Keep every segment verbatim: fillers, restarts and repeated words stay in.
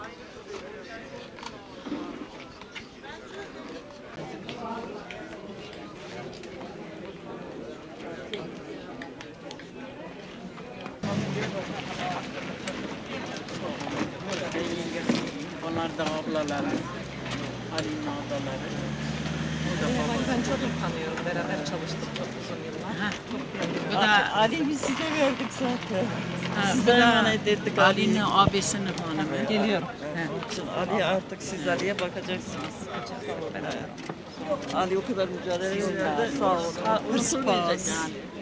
Onlar da ablaları, Ali'nin ablaları. Ben çok iyi tanıyorum. Beraber çalıştık çok uzun yıllar. Bu da Ali biz size verdik zaten. ha, Size bu da emanet ettik Ali'nin Ali'yi. abisinin hanımı. Geliyorum. Ali artık siz Ali'ye bakacaksınız. Ali o kadar mücadele verdi. Sağ olun. Hırsbaz.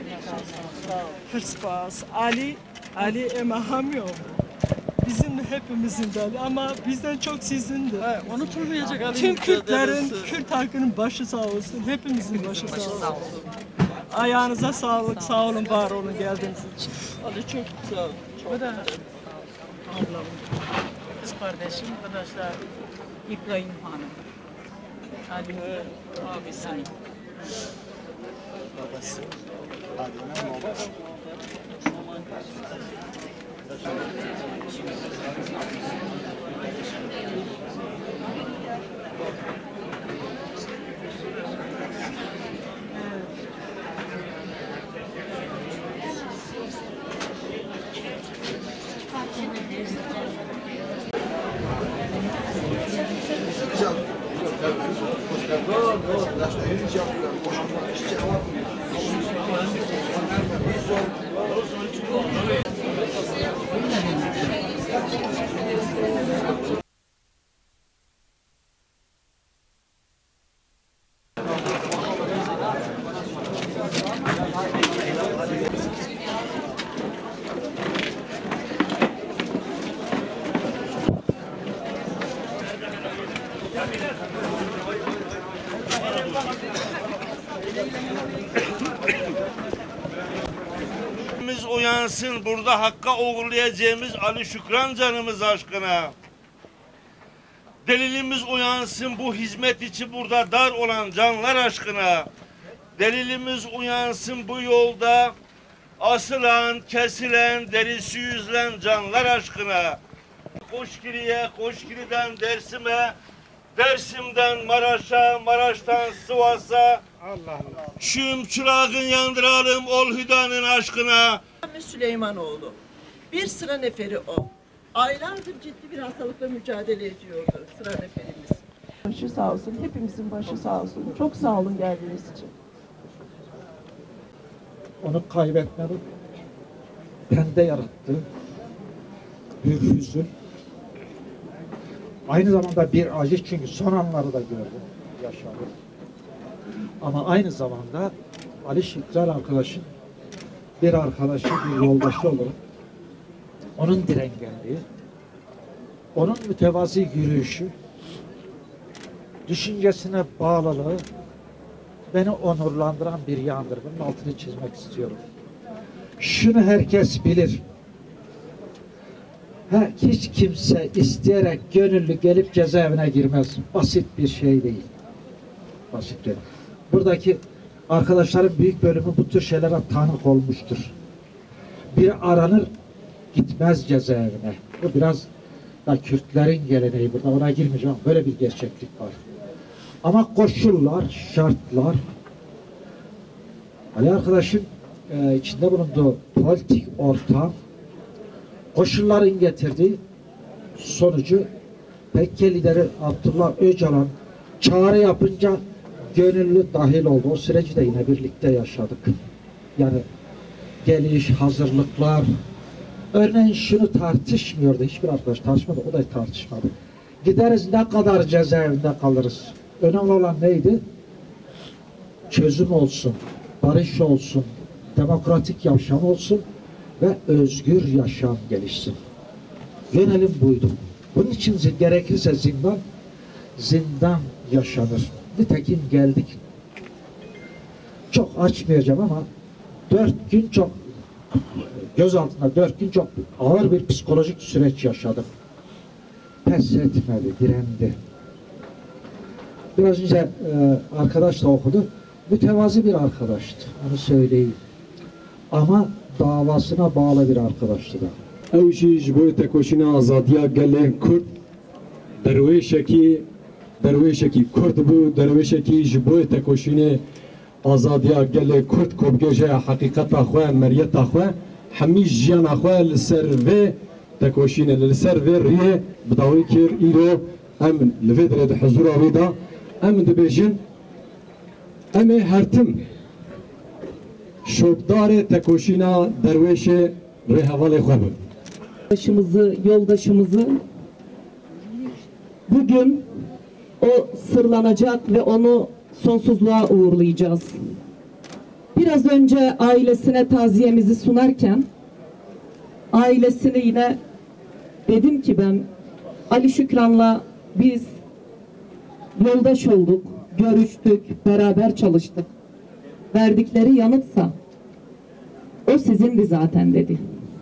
Hırsbaz. Ali, Ali emahamıyor. Bizim hepimizin de Ali ama bizden çok sizin de. Unutulmayacak Ali Tüm Kürtlerin, mücadelesi. Kürt halkının başı sağ olsun. Hepimizin başı sağ olsun. Ayağınıza sağlık, sağ olun, var olun geldiğiniz için. Ali çok sağ ol. Bu da ablam, kız kardeşim, bu da işte İbrahim Hanım. Ali'nin abisinin babası. Ali'nin babası. Uyansın burada hakka uğurlayacağımız Ali Şükran canımız aşkına. Delilimiz uyansın bu hizmet içi burada dar olan canlar aşkına. Delilimiz uyansın bu yolda asılan, kesilen, derisi yüzlen canlar aşkına. Koşkiri'ye, Koşkiri'den Dersim'e, Dersim'den Maraş'a, Maraş'tan Sivas'a, Allah Allah. Şüm çırağın yandıralım ol hüdanın aşkına. Süleymanoğlu. Bir sıra neferi o. Aylardır ciddi bir hastalıkla mücadele ediyordu sıra neferimiz. Başı sağ olsun, hepimizin başı sağ olsun. Çok sağ olun geldiğiniz için. Onu kaybetmenin bende yarattığı büyük hüzün. Aynı zamanda bir acı çünkü son anları da gördüm, yaşadım. Ama aynı zamanda Ali Şükran arkadaşın bir arkadaşı, bir yoldaşı olarak onun direngenliği, onun mütevazi yürüyüşü, düşüncesine bağlılığı beni onurlandıran bir yandır. Bunun altını çizmek istiyorum. Şunu herkes bilir. Ha, hiç kimse isteyerek gönüllü gelip cezaevine girmez. Basit bir şey değil. Basit değil. Buradaki arkadaşların büyük bölümü bu tür şeylere tanık olmuştur. Bir aranır, gitmez cezaevine. Bu biraz da Kürtlerin geleneği, burada ona girmeyeceğim. Böyle bir gerçeklik var. Ama koşullar, şartlar, Ali arkadaşın e, içinde bulunduğu politik ortam, koşulların getirdiği sonucu P K K lideri Abdullah Öcalan çağrı yapınca gönüllü dahil oldu. O süreci de yine birlikte yaşadık. Yani geliş, hazırlıklar. Örneğin şunu tartışmıyordu. Hiçbir arkadaş tartışmadı. O da tartışmadı. Gideriz ne kadar cezaevinde kalırız. Önemli olan neydi? Çözüm olsun, barış olsun, demokratik yaşam olsun ve özgür yaşam gelişsin. Yönelim buydu. Bunun için gerekirse zindan, zindan yaşanır. Nitekim geldik. Çok açmayacağım ama dört gün çok göz altında dört gün çok ağır bir psikolojik süreç yaşadım. Pes etmedi, direndi. Biraz önce e, arkadaş da okudu. Mütevazi bir arkadaştı. Onu söyleyeyim. Ama davasına bağlı bir arkadaştı da. Ew jî ji bo tekoşîna azadiya gelên Kurd derweşeki derweşeki Kurd bu derweşeki ji bo tekoşine azadiya gele Kurd kobgeje hakikata xwe meriyeta xwe hemî jiyana xwe li ser vê tekoşine li ser vê riyê bi dawî kir îro em li vê derê di huzura wê da em dibêjin em ê hertim şokdarê tekoşîna derweşê rêhevalê xwe bin. Yoldaşımızı, yoldaşımızı bugün o sırlanacak ve onu sonsuzluğa uğurlayacağız. Biraz önce ailesine taziyemizi sunarken ailesini yine dedim ki ben Ali Şükran'la biz yoldaş olduk, görüştük, beraber çalıştık. Verdikleri yanıtsa o sizindi zaten dedi.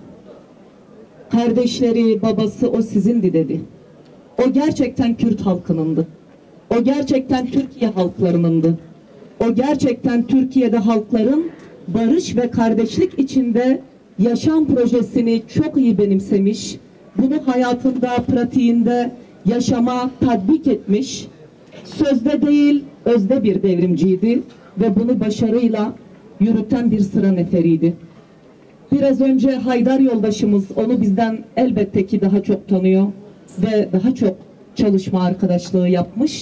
Kardeşleri, babası o sizindi dedi. O gerçekten Kürt halkınındı. O gerçekten Türkiye halklarınındı. O gerçekten Türkiye'de halkların barış ve kardeşlik içinde yaşam projesini çok iyi benimsemiş, bunu hayatında, pratiğinde yaşama tatbik etmiş, sözde değil, özde bir devrimciydi ve bunu başarıyla yürüten bir sıra neferiydi. Biraz önce Haydar yoldaşımız onu bizden elbette ki daha çok tanıyor ve daha çok çalışma arkadaşlığı yapmış.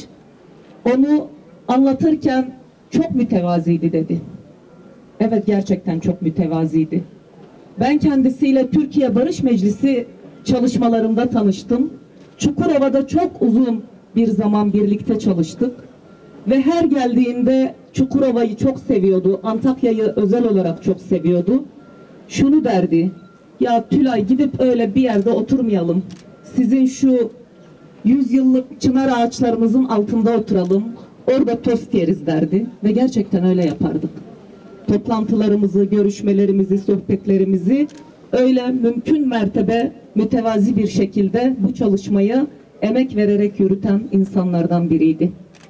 Onu anlatırken çok mütevaziydi dedi. Evet, gerçekten çok mütevaziydi. Ben kendisiyle Türkiye Barış Meclisi çalışmalarında tanıştım. Çukurova'da çok uzun bir zaman birlikte çalıştık. Ve her geldiğinde Çukurova'yı çok seviyordu. Antakya'yı özel olarak çok seviyordu. Şunu derdi: ya Tülay, gidip öyle bir yerde oturmayalım. Sizin şu yüzyıllık çınar ağaçlarımızın altında oturalım. Orada tost yeriz derdi. Ve gerçekten öyle yapardık. Toplantılarımızı, görüşmelerimizi, sohbetlerimizi öyle mümkün mertebe mütevazi bir şekilde bu çalışmayı emek vererek yürüten insanlardan biriydi.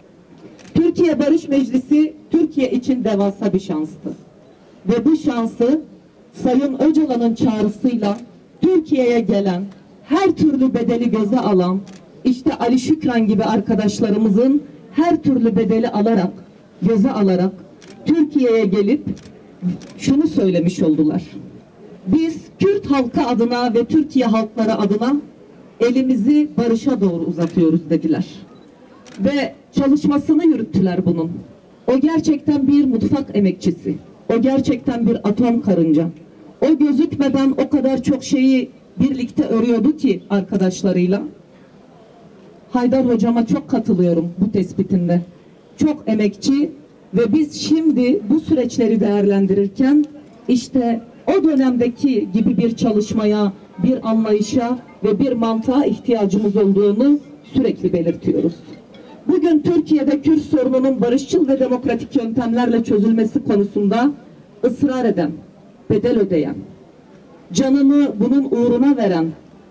Türkiye Barış Meclisi Türkiye için devasa bir şanstı. Ve bu şansı Sayın Öcalan'ın çağrısıyla Türkiye'ye gelen, her türlü bedeli göze alan, işte Ali Şükran gibi arkadaşlarımızın her türlü bedeli alarak, göze alarak Türkiye'ye gelip şunu söylemiş oldular: biz Kürt halkı adına ve Türkiye halkları adına elimizi barışa doğru uzatıyoruz dediler. Ve çalışmasını yürüttüler bunun. O gerçekten bir mutfak emekçisi. O gerçekten bir atom karınca. O gözükmeden o kadar çok şeyi birlikte örüyordu ki arkadaşlarıyla. Haydar hocama çok katılıyorum bu tespitinde. Çok emekçi ve biz şimdi bu süreçleri değerlendirirken işte o dönemdeki gibi bir çalışmaya, bir anlayışa ve bir mantığa ihtiyacımız olduğunu sürekli belirtiyoruz. Bugün Türkiye'de Kürt sorununun barışçıl ve demokratik yöntemlerle çözülmesi konusunda ısrar eden, bedel ödeyen, canını bunun uğruna veren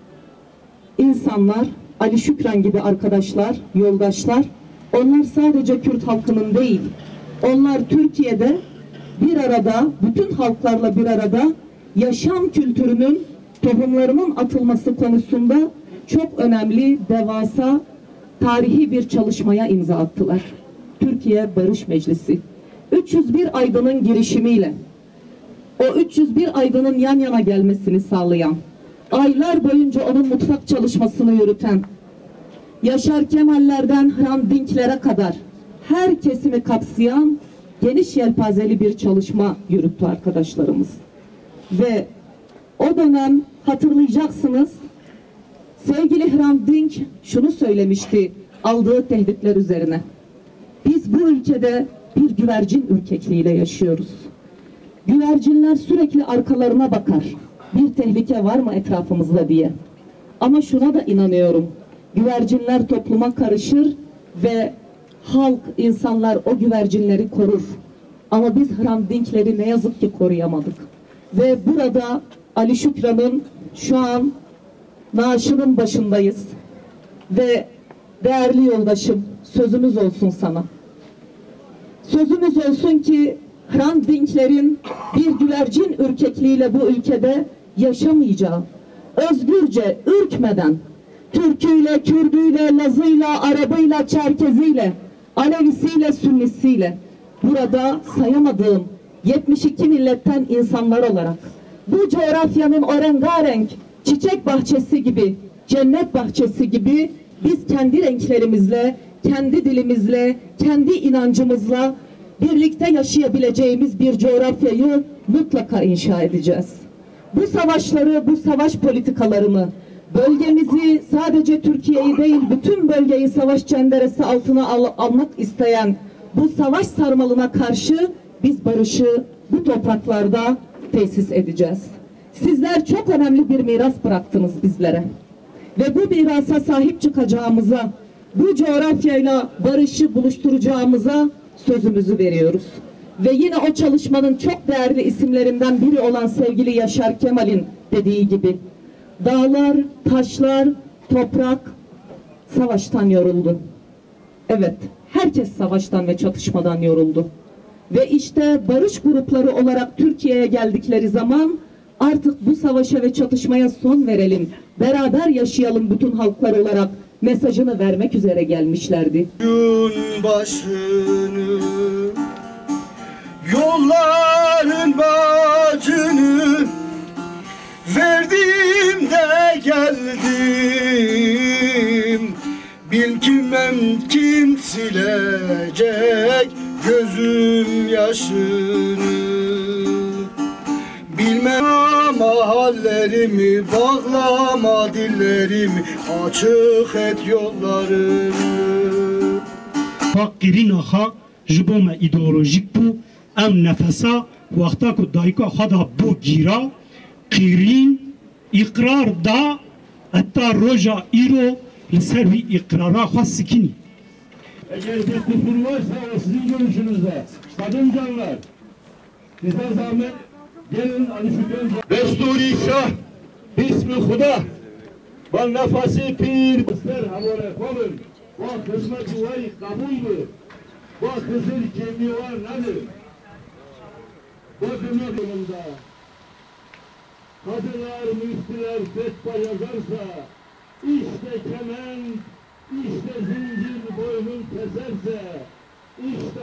insanlar, Ali Şükran gibi arkadaşlar, yoldaşlar, onlar sadece Kürt halkının değil, onlar Türkiye'de bir arada, bütün halklarla bir arada yaşam kültürünün, tohumlarının atılması konusunda çok önemli, devasa, tarihi bir çalışmaya imza attılar. Türkiye Barış Meclisi. üç yüz bir aydının girişimiyle, o üç yüz bir aydının yan yana gelmesini sağlayan, aylar boyunca onun mutfak çalışmasını yürüten, Yaşar Kemal'lerden Hrant Dink'lere kadar her kesimi kapsayan geniş yelpazeli bir çalışma yürüttü arkadaşlarımız. Ve o dönem hatırlayacaksınız, sevgili Hrant Dink şunu söylemişti aldığı tehditler üzerine: biz bu ülkede bir güvercin ürkekliğiyle yaşıyoruz. Güvercinler sürekli arkalarına bakar, bir tehlike var mı etrafımızda diye. Ama şuna da inanıyorum, güvercinler topluma karışır ve halk, insanlar o güvercinleri korur. Ama biz Hrant Dink'leri ne yazık ki koruyamadık. Ve burada Ali Şükran'ın şu an naaşının başındayız. Ve değerli yoldaşım, sözümüz olsun sana. Sözümüz olsun ki Hrant Dink'lerin bir güvercin ürkekliğiyle bu ülkede yaşamayacağı, özgürce, ürkmeden, Türküyle, Kürdüyle, Lazıyla, Arabıyla, Çerkeziyle, Alevisiyle, Sünnisiyle burada sayamadığım yetmiş iki milletten insanlar olarak bu coğrafyanın o rengarenk çiçek bahçesi gibi, cennet bahçesi gibi biz kendi renklerimizle, kendi dilimizle, kendi inancımızla birlikte yaşayabileceğimiz bir coğrafyayı mutlaka inşa edeceğiz. Bu savaşları, bu savaş politikalarını, bölgemizi, sadece Türkiye'yi değil bütün bölgeyi savaş cenderesi altına al almak isteyen bu savaş sarmalına karşı biz barışı bu topraklarda tesis edeceğiz. Sizler çok önemli bir miras bıraktınız bizlere. Ve bu mirasa sahip çıkacağımıza, bu coğrafyayla barışı buluşturacağımıza sözümüzü veriyoruz. Ve yine o çalışmanın çok değerli isimlerinden biri olan sevgili Yaşar Kemal'in dediği gibi, dağlar, taşlar, toprak savaştan yoruldu. Evet, herkes savaştan ve çatışmadan yoruldu. Ve işte barış grupları olarak Türkiye'ye geldikleri zaman artık bu savaşa ve çatışmaya son verelim, beraber yaşayalım bütün halklar olarak mesajını vermek üzere gelmişlerdi. Gün başını, yolların bacını verdim de geldim. Bil kimem kim silecek gözüm yaşını. Bilmem mahallerimi, bağlama dillerimi, açık et yollarını. Fakirin aha jibome ideolojik bu em nefesa vakta ku dayka hada bu gira kirin ikrar da hatta roja iro liser bir ikrara khas sikini. Eğer bir kusur varsa o sizin görüşünüzde. Kadın canlar, size zahmet gelin Ali Şükran. Desturi Şah, Bismi Huda, ben nefası pir. İster havale kolun, bak hizmet vay kabulü, bak hızır kemi var nedir? Bakın ne durumda. Kadınlar, müftüler, fetva yazarsa, işte kemen, işte zincir boynun keserse, işte...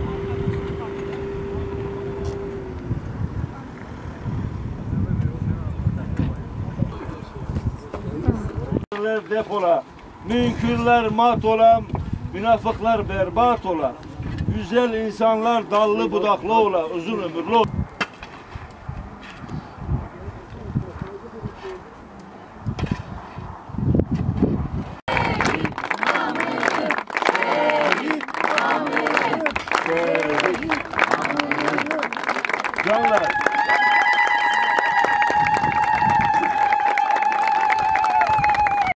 Depola, münkürler mat ola, münafıklar berbat ola, güzel insanlar dallı budaklı ola, uzun ömürlü ola. Canlar,